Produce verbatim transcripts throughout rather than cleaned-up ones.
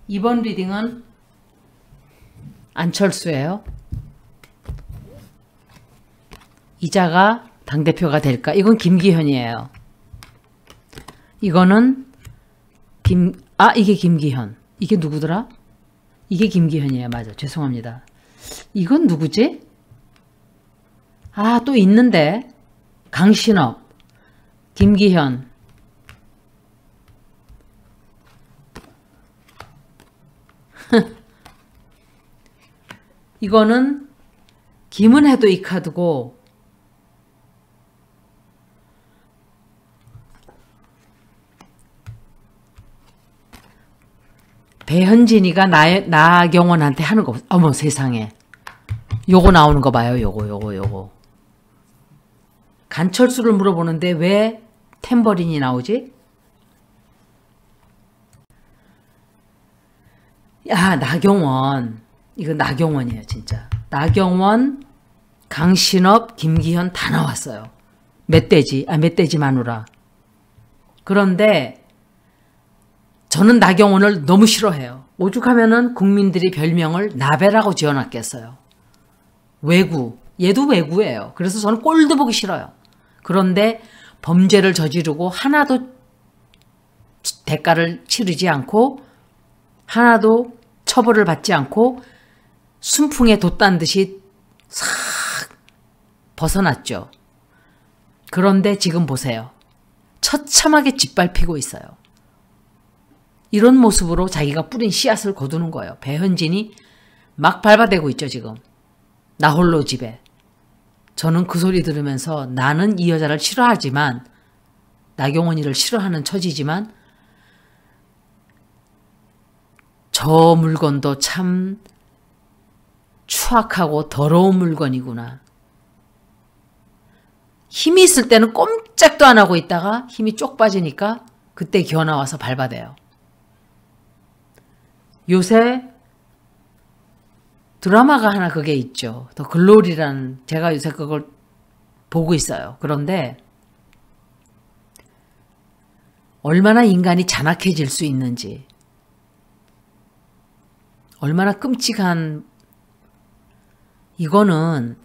이번 리딩은 안철수예요. 이자가 당대표가 될까? 이건 김기현이에요. 이거는 김, 아, 이게 김기현. 이게 누구더라? 이게 김기현이에요. 맞아. 죄송합니다. 이건 누구지? 아, 또 있는데. 강신업, 김기현. 이거는 김은혜도 이 카드고, 배현진이가 나, 나경원한테 하는 거. 어머 세상에. 요거 나오는 거 봐요. 요거 요거 요거. 간철수를 물어보는데 왜 탬버린이 나오지? 야, 나경원. 이거 나경원이에요 진짜. 나경원, 강신업, 김기현 다 나왔어요. 멧돼지, 아 멧돼지 마누라. 그런데 저는 나경원을 너무 싫어해요. 오죽하면은 국민들이 별명을 나베라고 지어놨겠어요. 외구. 얘도 외구예요. 그래서 저는 꼴도 보기 싫어요. 그런데 범죄를 저지르고 하나도 대가를 치르지 않고 하나도 처벌을 받지 않고 순풍에 돛단 듯이 싹 벗어났죠. 그런데 지금 보세요. 처참하게 짓밟히고 있어요. 이런 모습으로 자기가 뿌린 씨앗을 거두는 거예요. 배현진이 막 밟아대고 있죠 지금. 나 홀로 집에. 저는 그 소리 들으면서 나는 이 여자를 싫어하지만 나경원이를 싫어하는 처지지만 저 물건도 참 추악하고 더러운 물건이구나. 힘이 있을 때는 꼼짝도 안 하고 있다가 힘이 쪽 빠지니까 그때 기어 나와서 밟아대요. 요새 드라마가 하나 그게 있죠. 더 글로리라는, 제가 요새 그걸 보고 있어요. 그런데 얼마나 인간이 잔악해질 수 있는지, 얼마나 끔찍한, 이거는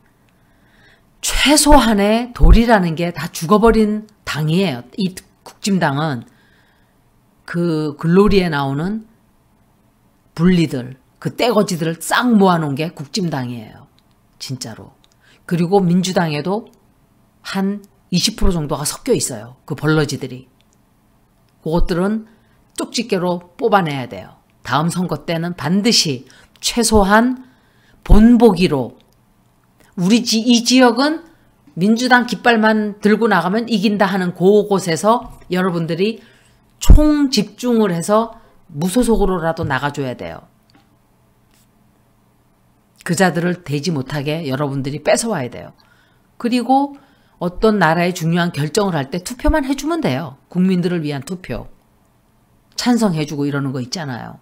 최소한의 도리라는 게 다 죽어버린 당이에요. 이 국진당은 그 글로리에 나오는 분리들, 그 떼거지들을 싹 모아놓은 게 국진당이에요. 진짜로. 그리고 민주당에도 한 이십 퍼센트 정도가 섞여 있어요. 그 벌러지들이. 그것들은 쪽집게로 뽑아내야 돼요. 다음 선거 때는 반드시 최소한 본보기로 우리 지, 이 지역은 민주당 깃발만 들고 나가면 이긴다 하는 그곳에서 여러분들이 총 집중을 해서 무소속으로라도 나가줘야 돼요. 그자들을 되지 못하게 여러분들이 뺏어와야 돼요. 그리고 어떤 나라의 중요한 결정을 할 때 투표만 해주면 돼요. 국민들을 위한 투표. 찬성해주고 이러는 거 있잖아요.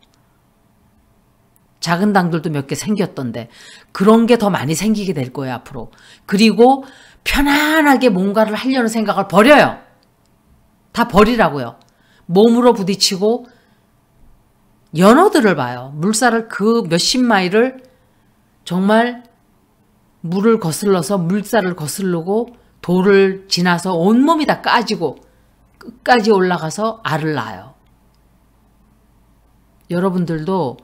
작은 당들도 몇 개 생겼던데 그런 게 더 많이 생기게 될 거예요 앞으로. 그리고 편안하게 뭔가를 하려는 생각을 버려요. 다 버리라고요. 몸으로 부딪히고 연어들을 봐요. 물살을 그 몇십 마일을 정말 물을 거슬러서 물살을 거슬르고 돌을 지나서 온몸이 다 까지고 끝까지 올라가서 알을 낳아요. 여러분들도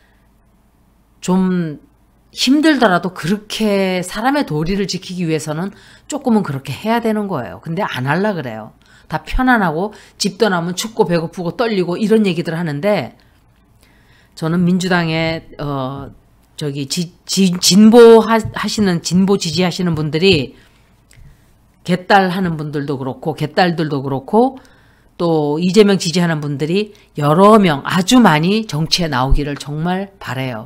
좀 힘들더라도 그렇게 사람의 도리를 지키기 위해서는 조금은 그렇게 해야 되는 거예요. 근데 안 하려 그래요. 다 편안하고 집도 나면 춥고 배고프고 떨리고 이런 얘기들 하는데 저는 민주당에 어 저기 지, 지, 진보 하시는 진보 지지하시는 분들이 개딸 하는 분들도 그렇고 개딸들도 그렇고 또 이재명 지지하는 분들이 여러 명 아주 많이 정치에 나오기를 정말 바라요.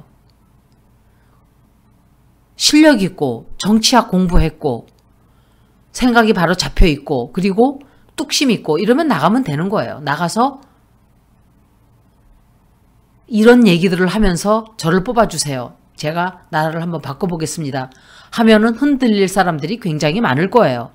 실력 있고 정치학 공부했고 생각이 바로 잡혀 있고 그리고 뚝심 있고 이러면 나가면 되는 거예요. 나가서 이런 얘기들을 하면서 저를 뽑아주세요. 제가 나라를 한번 바꿔보겠습니다. 하면은 흔들릴 사람들이 굉장히 많을 거예요.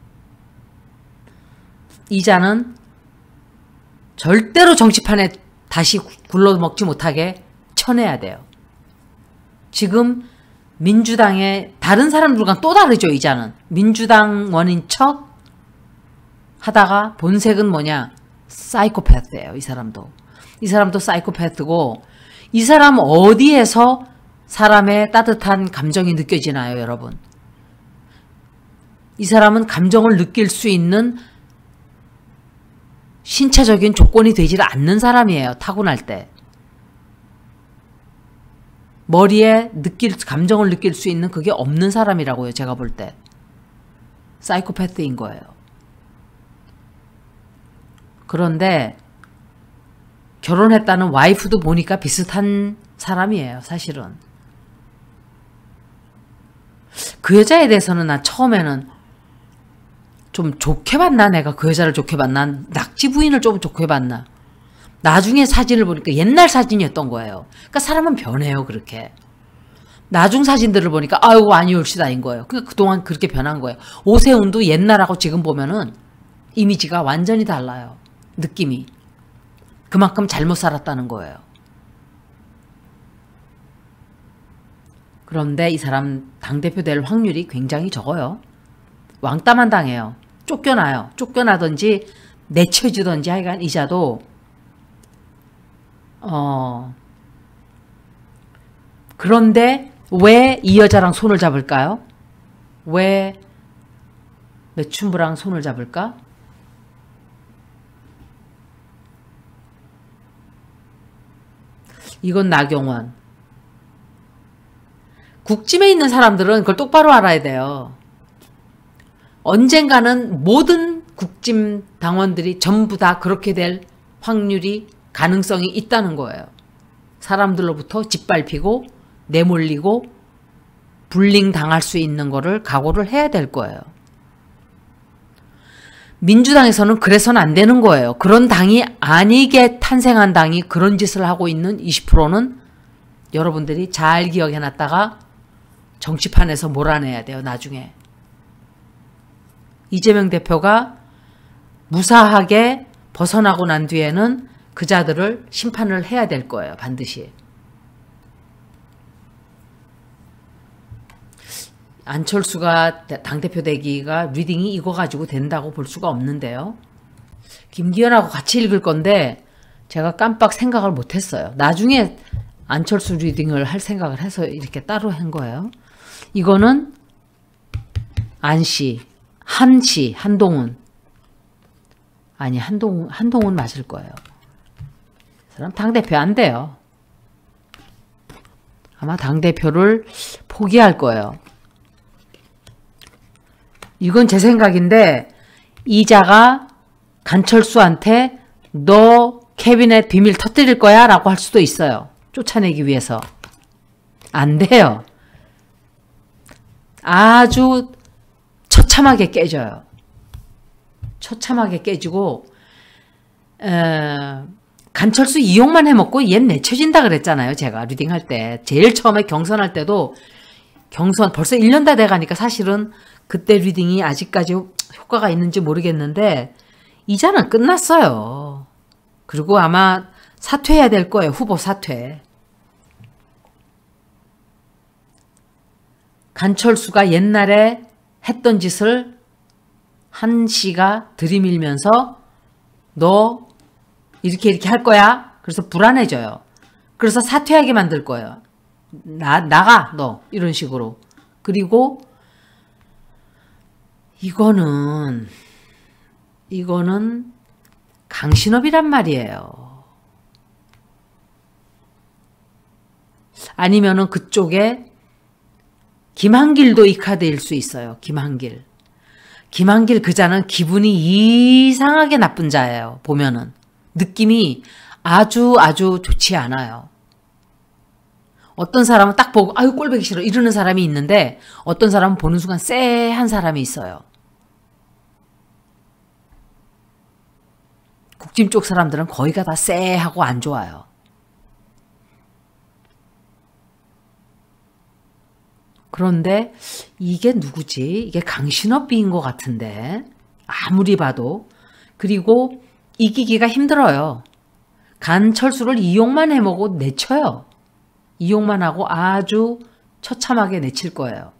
이자는 절대로 정치판에 다시 굴러 먹지 못하게 쳐내야 돼요. 지금 민주당의 다른 사람들과 또 다르죠. 이자는 민주당원인 척 하다가 본색은 뭐냐? 사이코패스예요. 이 사람도. 이 사람도 사이코패스고, 이 사람 어디에서 사람의 따뜻한 감정이 느껴지나요, 여러분? 이 사람은 감정을 느낄 수 있는 신체적인 조건이 되질 않는 사람이에요. 타고날 때. 머리에 느낄, 감정을 느낄 수 있는 그게 없는 사람이라고요. 제가 볼 때. 사이코패스인 거예요. 그런데 결혼했다는 와이프도 보니까 비슷한 사람이에요. 사실은. 그 여자에 대해서는 나 처음에는 좀 좋게 봤나? 내가 그 여자를 좋게 봤나? 낙지 부인을 좀 좋게 봤나? 나중에 사진을 보니까 옛날 사진이었던 거예요. 그러니까 사람은 변해요. 그렇게. 나중 사진들을 보니까 아이고 아니올시다인 거예요. 그러니까 그동안 그렇게 변한 거예요. 오세훈도 옛날하고 지금 보면은 이미지가 완전히 달라요. 느낌이. 그만큼 잘못 살았다는 거예요. 그런데 이 사람 당대표 될 확률이 굉장히 적어요. 왕따만 당해요. 쫓겨나요. 쫓겨나든지 내쳐지든지 하여간 이자도 어 그런데 왜 이 여자랑 손을 잡을까요? 왜 매춘부랑 손을 잡을까? 이건 나경원. 국짐에 있는 사람들은 그걸 똑바로 알아야 돼요. 언젠가는 모든 국짐 당원들이 전부 다 그렇게 될 확률이, 가능성이 있다는 거예요. 사람들로부터 짓밟히고 내몰리고 불링 당할 수 있는 거를 각오를 해야 될 거예요. 민주당에서는 그래서는 안 되는 거예요. 그런 당이 아니게 탄생한 당이 그런 짓을 하고 있는 이십 퍼센트는 여러분들이 잘 기억해놨다가 정치판에서 몰아내야 돼요. 나중에. 이재명 대표가 무사하게 벗어나고 난 뒤에는 그 자들을 심판을 해야 될 거예요. 반드시. 안철수가 당대표 되기가 리딩이 이거 가지고 된다고 볼 수가 없는데요. 김기현하고 같이 읽을 건데 제가 깜빡 생각을 못했어요. 나중에 안철수 리딩을 할 생각을 해서 이렇게 따로 한 거예요. 이거는 안씨, 한씨, 한동훈. 아니 한동훈, 한동훈 맞을 거예요. 그 사람 당대표 안 돼요. 아마 당대표를 포기할 거예요. 이건 제 생각인데 이자가 간철수한테 너 캐비넷 비밀 터뜨릴 거야 라고 할 수도 있어요. 쫓아내기 위해서. 안 돼요. 아주 처참하게 깨져요. 처참하게 깨지고 에, 간철수 이용만 해먹고 얜 내쳐진다 그랬잖아요. 제가 리딩할 때. 제일 처음에 경선할 때도 경선 벌써 일 년 다 돼가니까 사실은 그때 리딩이 아직까지 효과가 있는지 모르겠는데 이자는 끝났어요. 그리고 아마 사퇴해야 될 거예요. 후보 사퇴. 간철수가 옛날에 했던 짓을 한 씨가 들이밀면서 너 이렇게 이렇게 할 거야. 그래서 불안해져요. 그래서 사퇴하게 만들 거예요. 나, 나가 너 이런 식으로. 그리고 이거는 이거는 강신업이란 말이에요. 아니면은 그쪽에 김한길도 이 카드일 수 있어요. 김한길. 김한길 그자는 기분이 이상하게 나쁜 자예요. 보면은. 느낌이 아주 아주 좋지 않아요. 어떤 사람은 딱 보고 아유 꼴보기 싫어 이러는 사람이 있는데 어떤 사람은 보는 순간 쎄한 사람이 있어요. 국짐 쪽 사람들은 거의가 다 쎄하고 안 좋아요. 그런데 이게 누구지? 이게 강신업비인 것 같은데 아무리 봐도. 그리고 이기기가 힘들어요. 간철수를 이용만 해먹고 내쳐요. 이용만 하고 아주 처참하게 내칠 거예요.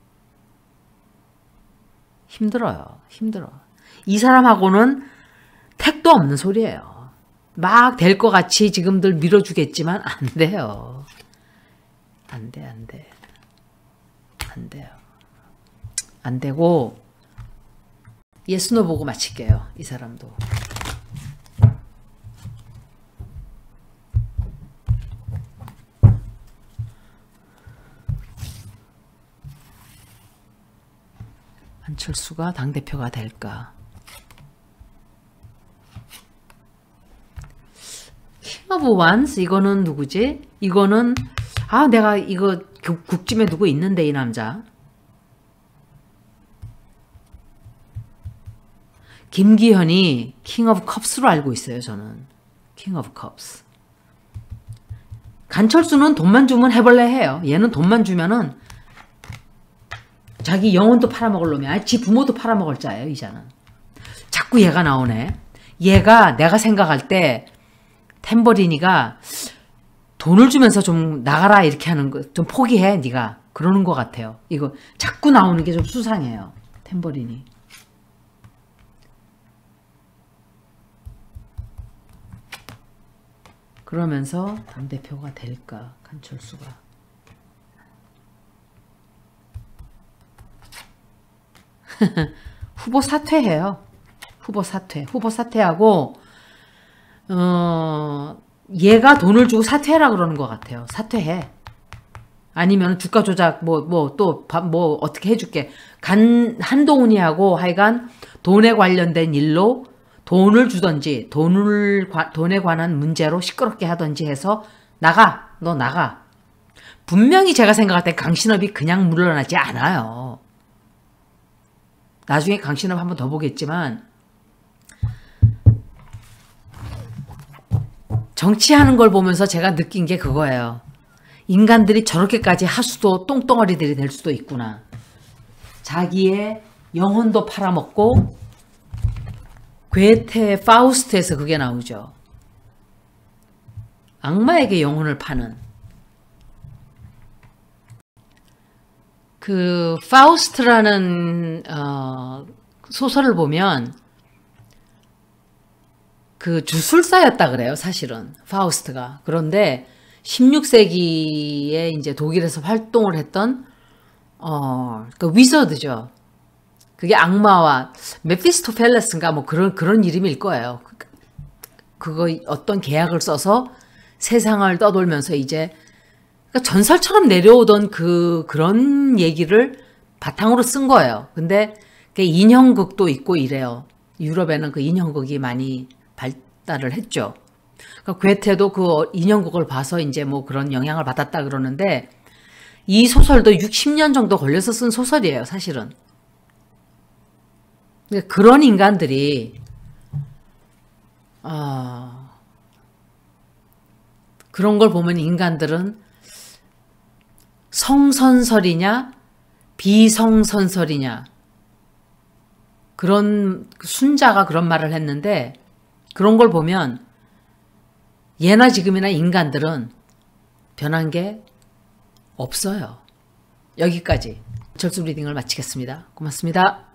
힘들어요. 힘들어. 이 사람하고는 택도 없는 소리예요. 막 될 것 같이 지금들 밀어주겠지만 안 돼요. 안 돼, 안 돼. 안 돼요. 안 되고 예스노 보고 마칠게요. 이 사람도. 안철수가 당대표가 될까? 킹 오브 원스 이거는 누구지? 이거는 아 내가 이거 국짐에 누구 있는데 이 남자. 김기현이 킹 오브 컵스로 알고 있어요. 저는. 킹 오브 컵스. 간철수는 돈만 주면 해볼래 해요. 얘는 돈만 주면은 자기 영혼도 팔아먹을 놈이야. 아니, 지 부모도 팔아먹을 자예요. 이자는. 자꾸 얘가 나오네. 얘가 내가 생각할 때 탬버리니가 돈을 주면서 좀 나가라 이렇게 하는 거 좀 포기해 네가 그러는 것 같아요. 이거 자꾸 나오는 게 좀 수상해요. 탬버리니. 그러면서 당대표가 될까 간철수가. 후보 사퇴해요. 후보 사퇴. 후보 사퇴하고 어 얘가 돈을 주고 사퇴해라 그러는 것 같아요. 사퇴해. 아니면 주가 조작 뭐 뭐 또 뭐 어떻게 해줄게. 간 한동훈이하고 하여간 돈에 관련된 일로 돈을 주던지 돈을 돈에 관한 문제로 시끄럽게 하던지 해서 나가. 너 나가. 분명히 제가 생각할 때 강신업이 그냥 물러나지 않아요. 나중에 강신업 한번 더 보겠지만 정치하는 걸 보면서 제가 느낀 게 그거예요. 인간들이 저렇게까지 하수도 똥덩어리들이 될 수도 있구나. 자기의 영혼도 팔아먹고 괴테 파우스트에서 그게 나오죠. 악마에게 영혼을 파는. 그 파우스트라는 어, 소설을 보면 그 주술사였다 그래요. 사실은 파우스트가. 그런데 십육 세기에 이제 독일에서 활동을 했던 어, 그 위저드죠. 그게 악마와 메피스토펠레스인가 뭐 그런 그런 이름일 거예요. 그거 어떤 계약을 써서 세상을 떠돌면서 이제 그러니까 전설처럼 내려오던 그 그런 얘기를 바탕으로 쓴 거예요. 근데 인형극도 있고 이래요. 유럽에는 그 인형극이 많이 발달을 했죠. 그러니까 괴테도 그 인형극을 봐서 이제 뭐 그런 영향을 받았다 그러는데 이 소설도 육십 년 정도 걸려서 쓴 소설이에요. 사실은. 그런 인간들이 어, 그런 걸 보면 인간들은 성선설이냐 비성선설이냐 그런 순자가 그런 말을 했는데 그런 걸 보면 예나 지금이나 인간들은 변한 게 없어요. 여기까지 철수 리딩을 마치겠습니다. 고맙습니다.